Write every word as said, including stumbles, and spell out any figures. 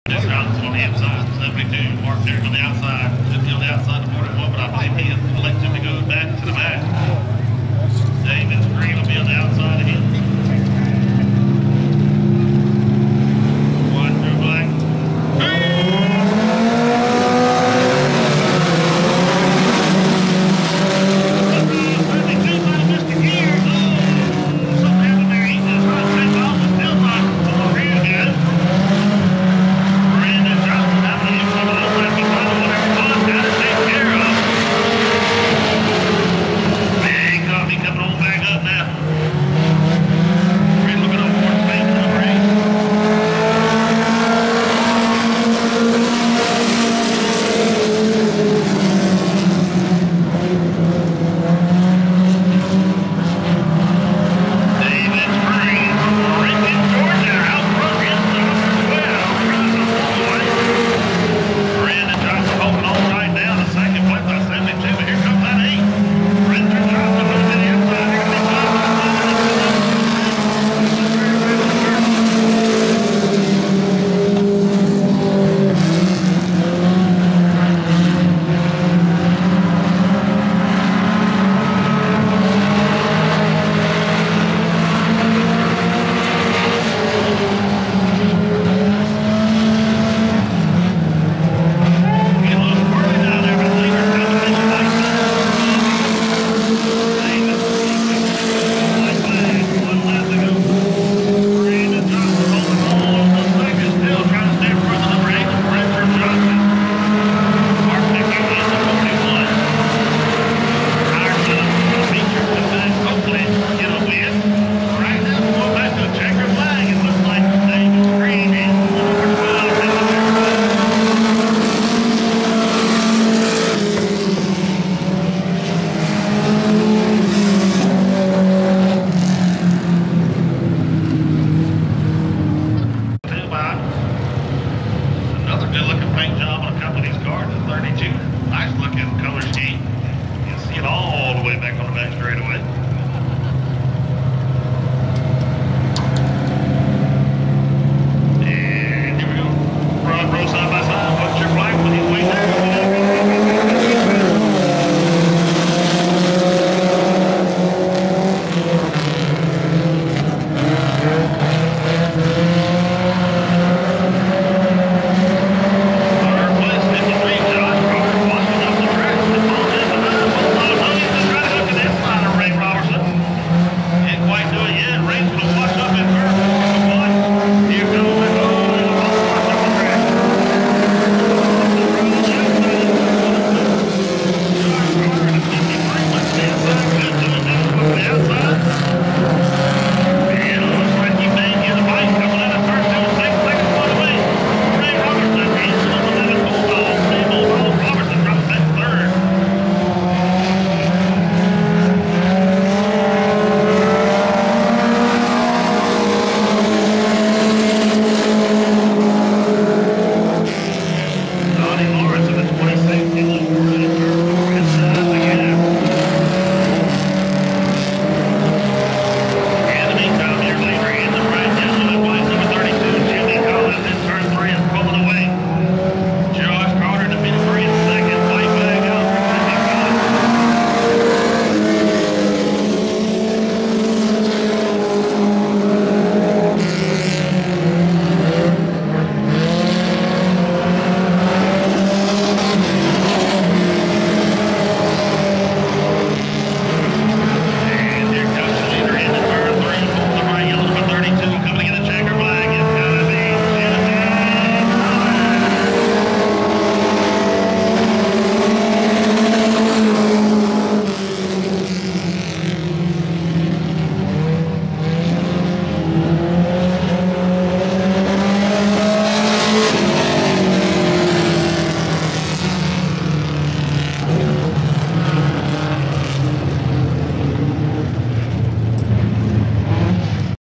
This route is on the inside, seventy-two, Mark Derrick on the outside, fifty on the outside of forty-one, but I believe he is elected to go back to the back. David Green will be on the outside of him. One through black. Good looking paint job on a couple of these cars at thirty-two. Nice looking color scheme. You can see it all the way back on the back straightaway.